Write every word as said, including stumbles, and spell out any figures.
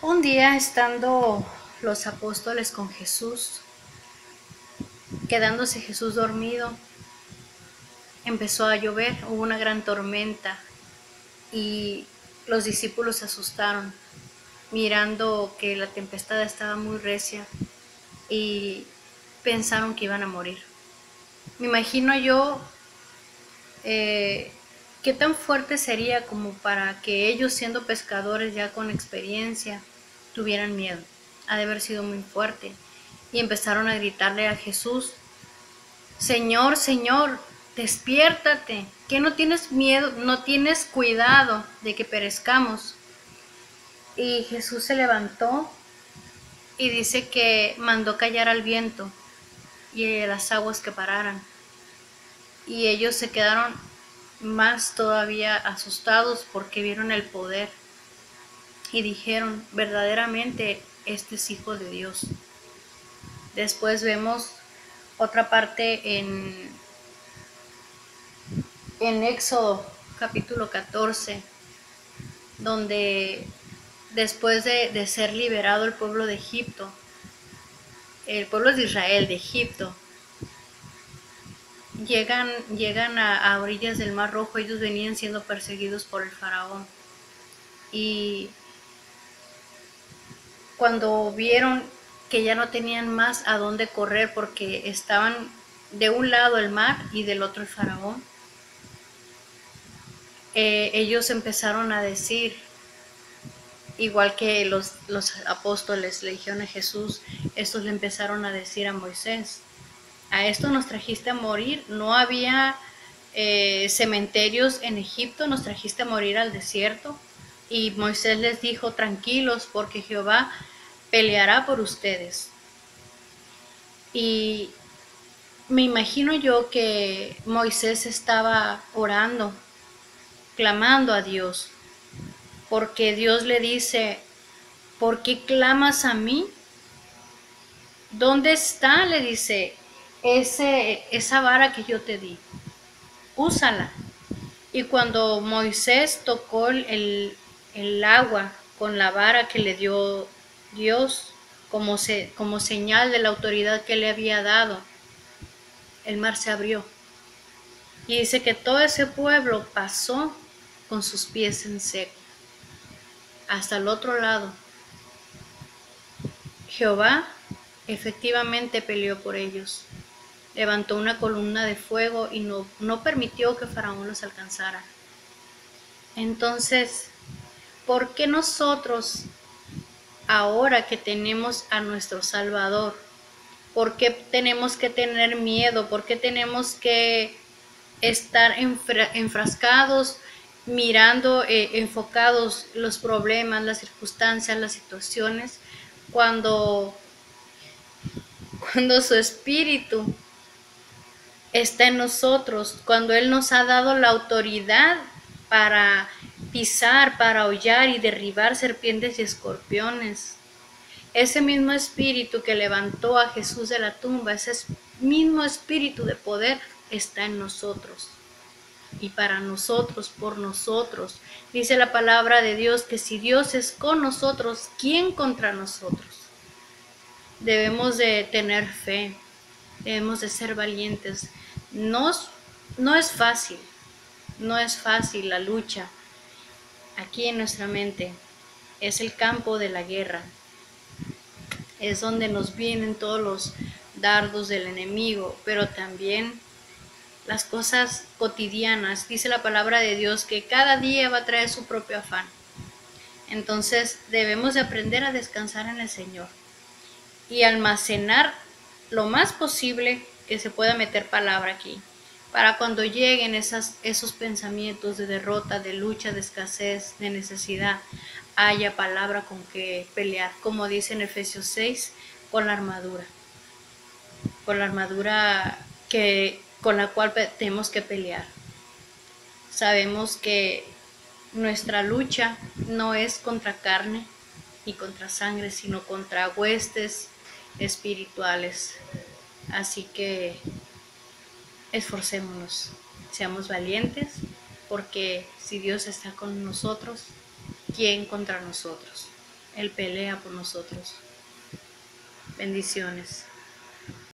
Un día estando los apóstoles con Jesús, quedándose Jesús dormido, empezó a llover, hubo una gran tormenta y los discípulos se asustaron mirando que la tempestad estaba muy recia y pensaron que iban a morir. Me imagino yo eh, qué tan fuerte sería como para que ellos, siendo pescadores ya con experiencia, tuvieran miedo. Ha de haber sido muy fuerte. Y empezaron a gritarle a Jesús: Señor, Señor, despiértate, que no tienes miedo, no tienes cuidado de que perezcamos. Y Jesús se levantó y dice que mandó callar al viento y a las aguas que pararan. Y ellos se quedaron más todavía asustados porque vieron el poder y dijeron: verdaderamente este es hijo de Dios. Después vemos otra parte en, en Éxodo capítulo catorce, donde después de, de ser liberado el pueblo de Egipto, el pueblo de Israel de Egipto, llegan, llegan a, a orillas del Mar Rojo. Ellos venían siendo perseguidos por el faraón y cuando vieron que ya no tenían más a dónde correr porque estaban de un lado el mar y del otro el faraón, eh, ellos empezaron a decir, igual que los, los apóstoles le dijeron a Jesús, estos le empezaron a decir a Moisés: a esto nos trajiste a morir, no había eh, cementerios en Egipto, nos trajiste a morir al desierto. Y Moisés les dijo: tranquilos, porque Jehová peleará por ustedes. Y me imagino yo que Moisés estaba orando, clamando a Dios, porque Dios le dice: ¿por qué clamas a mí? ¿Dónde está? Le dice, ese, esa vara que yo te di, úsala. Y cuando Moisés tocó el, el agua con la vara que le dio Dios como, se, como señal de la autoridad que le había dado, el mar se abrió. Y dice que todo ese pueblo pasó con sus pies en seco hasta el otro lado. Jehová efectivamente peleó por ellos. Levantó una columna de fuego y no, no permitió que Faraón los alcanzara. Entonces, ¿por qué nosotros, ahora que tenemos a nuestro Salvador, por qué tenemos que tener miedo? ¿Por qué tenemos que estar enfra- enfrascados, mirando, eh, enfocados los problemas, las circunstancias, las situaciones, cuando, cuando su Espíritu está en nosotros, cuando Él nos ha dado la autoridad para pisar, para hollar y derribar serpientes y escorpiones? Ese mismo Espíritu que levantó a Jesús de la tumba, ese mismo Espíritu de poder está en nosotros. Y para nosotros, por nosotros. Dice la palabra de Dios que si Dios es con nosotros, ¿quién contra nosotros? Debemos de tener fe, debemos de ser valientes. No, no es fácil, no es fácil la lucha. Aquí en nuestra mente es el campo de la guerra. Es donde nos vienen todos los dardos del enemigo, pero también las cosas cotidianas. Dice la palabra de Dios que cada día va a traer su propio afán. Entonces debemos de aprender a descansar en el Señor y almacenar lo más posible que se pueda meter palabra aquí, para cuando lleguen esas, esos pensamientos de derrota, de lucha, de escasez, de necesidad, haya palabra con que pelear, como dice en Efesios seis, con la armadura, con la armadura que, con la cual tenemos que pelear. Sabemos que nuestra lucha no es contra carne y contra sangre, sino contra huestes espirituales. Así que esforcémonos, seamos valientes, porque si Dios está con nosotros, ¿quién contra nosotros? Él pelea por nosotros. Bendiciones.